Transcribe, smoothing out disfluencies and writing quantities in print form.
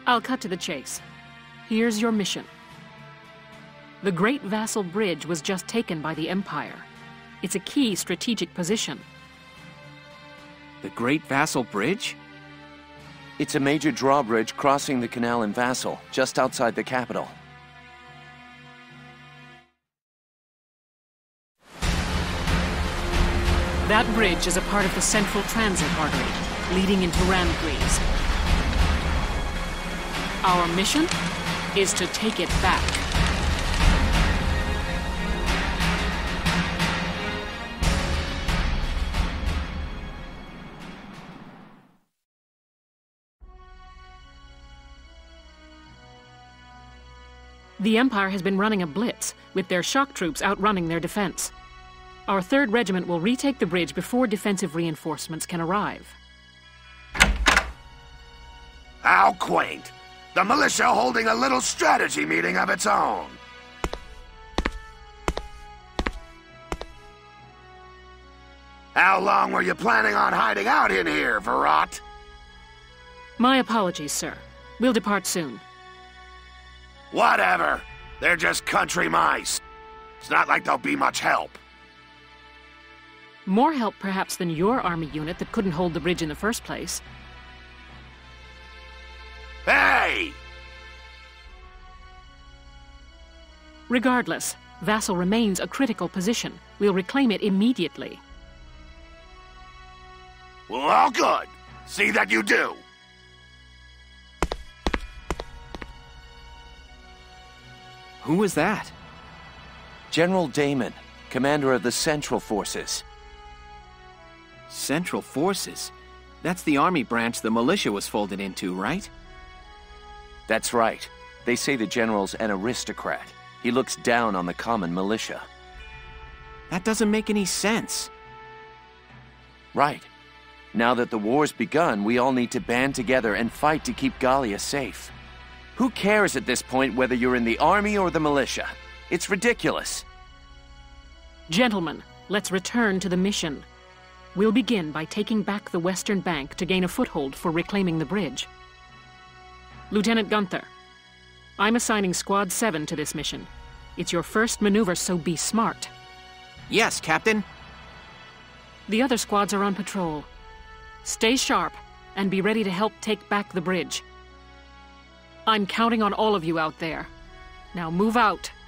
I'll cut to the chase. Here's your mission. The Great Vasel Bridge was just taken by the Empire. It's a key strategic position. The Great Vasel Bridge? It's a major drawbridge crossing the canal in Vasel, just outside the capital. That bridge is a part of the central transit artery, leading into Ramgries. Our mission is to take it back. The Empire has been running a blitz, with their shock troops outrunning their defense. Our 3rd Regiment will retake the bridge before defensive reinforcements can arrive. How quaint! The militia holding a little strategy meeting of its own. How long were you planning on hiding out in here, Verrot? My apologies, sir. We'll depart soon. Whatever. They're just country mice. It's not like they'll be much help. More help, perhaps, than your army unit that couldn't hold the bridge in the first place. Hey! Regardless, Vasel remains a critical position. We'll reclaim it immediately. Well, all good. See that you do. Who was that? General Damon, commander of the Central Forces. Central Forces? That's the army branch the militia was folded into, right? That's right. They say the general's an aristocrat. He looks down on the common militia. That doesn't make any sense. Right. Now that the war's begun, we all need to band together and fight to keep Gallia safe. Who cares at this point whether you're in the army or the militia? It's ridiculous. Gentlemen, let's return to the mission. We'll begin by taking back the Western Bank to gain a foothold for reclaiming the bridge. Lieutenant Gunther, I'm assigning Squad 7 to this mission. It's your first maneuver, so be smart. Yes, Captain. The other squads are on patrol. Stay sharp and be ready to help take back the bridge. I'm counting on all of you out there. Now move out.